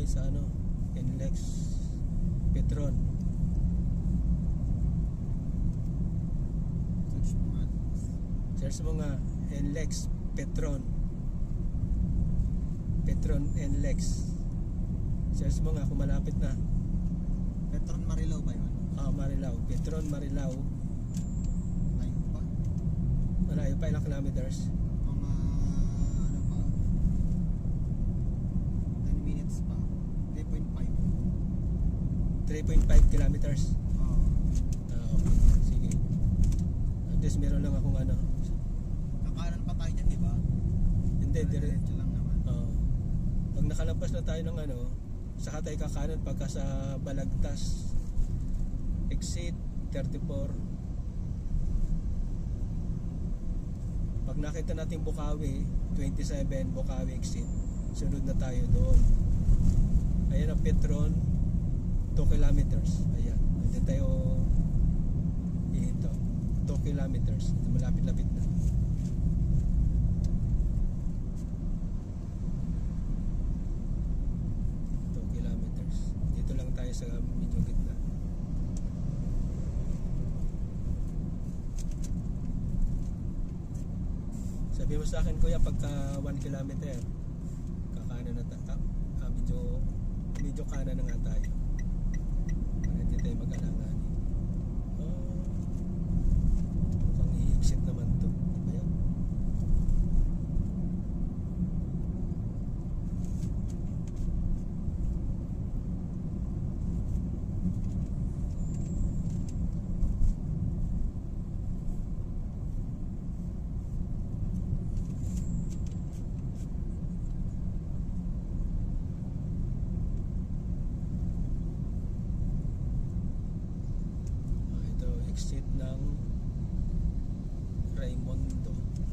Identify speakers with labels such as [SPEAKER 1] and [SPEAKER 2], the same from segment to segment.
[SPEAKER 1] tayo sa ano, NLEX Petron. Search mo nga NLEX Petron. Petron NLEX. Search mo nga kung malapit na.
[SPEAKER 2] Petron Marilao ba yun?
[SPEAKER 1] Marilao. Petron Marilao.
[SPEAKER 2] Layo pa?
[SPEAKER 1] Malayo pa, ilang kilometers?
[SPEAKER 2] Mga ano pa, 10 minutes pa. 3.5.
[SPEAKER 1] 3.5 kilometers.
[SPEAKER 2] Oo.
[SPEAKER 1] Okay. Sige. At least meron lang akong ano.
[SPEAKER 2] Kakanan pa tayo dyan, di ba?
[SPEAKER 1] Hindi,
[SPEAKER 2] Diretso lang naman.
[SPEAKER 1] Pag nakalabas na tayo ng ano, saka tayo kakanan pagka sa Balagtas. Exit 34. Pag nakita natin Bukawi 27, Bukawi exit, sunod na tayo doon. Ayan ang Petron, 2 kilometers. Ayan, hindi tayo ihinto. 2 kilometers, malapit-lapit na. Dito lang tayo sa medyo gitna. Sabi mo sa akin, kuya, pagka 1 kilometer kakanan na medyo kanan na nga tayo para hindi tayo mag-alangan. Mukhang i-exit naman to. Ayan. Exit ng Raimundo.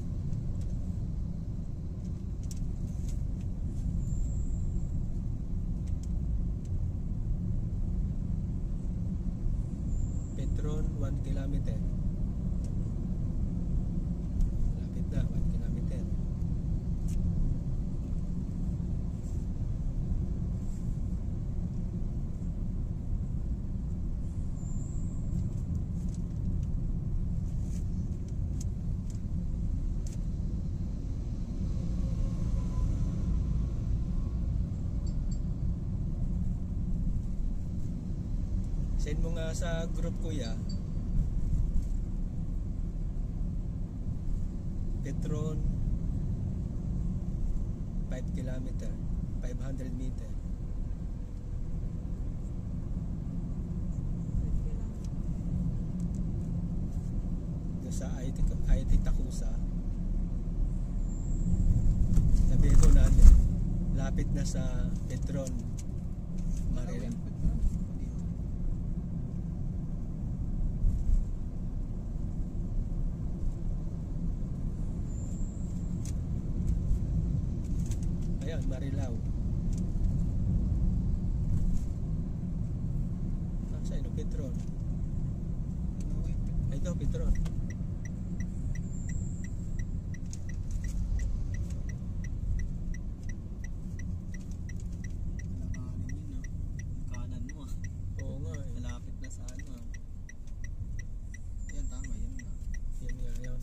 [SPEAKER 1] Petron 1 kilometer. Lapit na, 1 kilometer. Send mo nga sa group, kuya. Petron 5 kilometer, 500 meter. Doon sa IT Takusa. Sabihin mo na lapit na sa Petron Marilao. Ayan, Marilao. Saan yung Petron? Ito, Petron.
[SPEAKER 2] Kanan mo.
[SPEAKER 1] Oo nga eh.
[SPEAKER 2] Malapit na sa ano. Yan, tama, yan nga.
[SPEAKER 1] Yan nga, yan.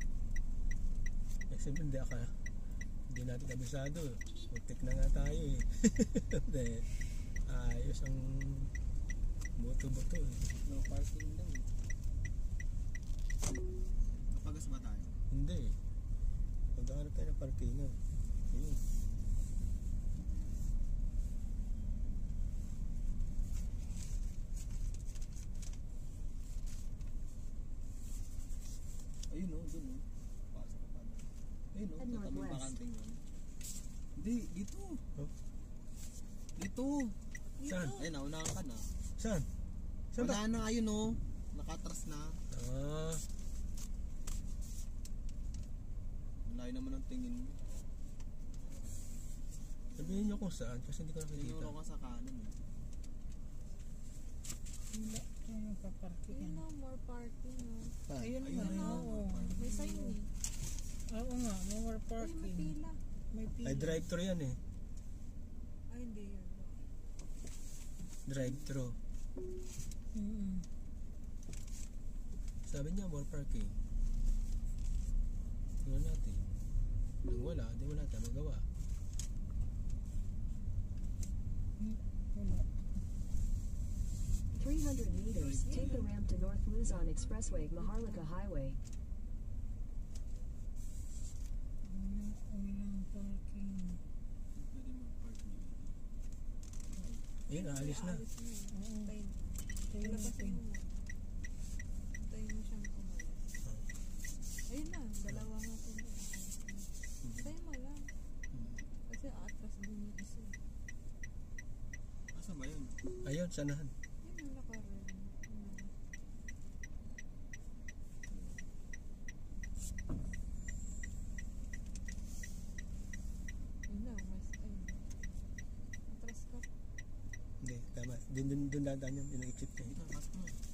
[SPEAKER 1] Kasi hindi natin kabisado. Putik na nga tayo eh. Hindi. Ayos ang buto-buto eh.
[SPEAKER 2] No parking daw. Kapagas ba tayo?
[SPEAKER 1] Hindi. Maghanap tayo ng parkingan. Ayun.
[SPEAKER 2] Ayun o, dun o. Pasok ka pa na. Ayun o, sa tabing bakanting yun. Hindi, dito.
[SPEAKER 1] Oh.
[SPEAKER 2] Dito.
[SPEAKER 1] Saan?
[SPEAKER 2] Ayun, naunahan ka na.
[SPEAKER 1] Saan? Saan ba?
[SPEAKER 2] Wala na, ayun o. Nakatras na. Layo naman ang tingin mo.
[SPEAKER 1] Sabihin nyo kung saan kasi hindi ko nakikita.
[SPEAKER 2] Tinuro ka sa kanan eh.
[SPEAKER 3] Hindi. Ayun pa parking.
[SPEAKER 4] Ayun na, more parking.
[SPEAKER 3] Ayun
[SPEAKER 2] Ayun
[SPEAKER 3] na.
[SPEAKER 2] na,
[SPEAKER 3] Oo.
[SPEAKER 4] May sign eh.
[SPEAKER 3] Oo nga, more
[SPEAKER 4] Ay, may
[SPEAKER 3] parking.
[SPEAKER 4] pila.
[SPEAKER 3] May pila.
[SPEAKER 1] Ay, drive-thru yan eh.
[SPEAKER 4] Ay, hindi yun.
[SPEAKER 1] Drive-thru.
[SPEAKER 3] Mm.
[SPEAKER 1] Sabi niya, more parking. Tingnan natin. Nang wala, di wala tayong magawa.
[SPEAKER 3] Wala.
[SPEAKER 5] 300 meters, take the ramp to North Luzon Expressway, Maharlika Highway.
[SPEAKER 3] Walang parking.
[SPEAKER 2] Pwede mag-park niyo.
[SPEAKER 1] Ayun, aalis na.
[SPEAKER 4] Alis na eh.
[SPEAKER 3] Oo.
[SPEAKER 4] Tayo.
[SPEAKER 3] Tayo
[SPEAKER 4] Ilabasin
[SPEAKER 3] natin.
[SPEAKER 4] mo muna. Tayo mo siyang umalis. Ayun na, dalawa nga ito. Tayo mo lang. Kasi atras din yung isa.
[SPEAKER 2] Asa ba yun?
[SPEAKER 1] Ayun, sanahan.
[SPEAKER 4] Ayun ang nakaroon. Ayun na, mas ayun. Atras ka.
[SPEAKER 1] Hindi, tama. Doon dadaan yun. Yung exit niya.
[SPEAKER 2] Ito, cut mo.